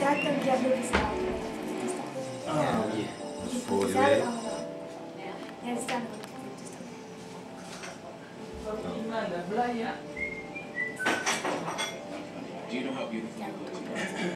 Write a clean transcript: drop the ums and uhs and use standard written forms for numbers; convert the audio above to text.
Exacto, el diablo que está. Ah, yeah. Porque sabe cómo no. Ya está. Do you know how beautiful you look?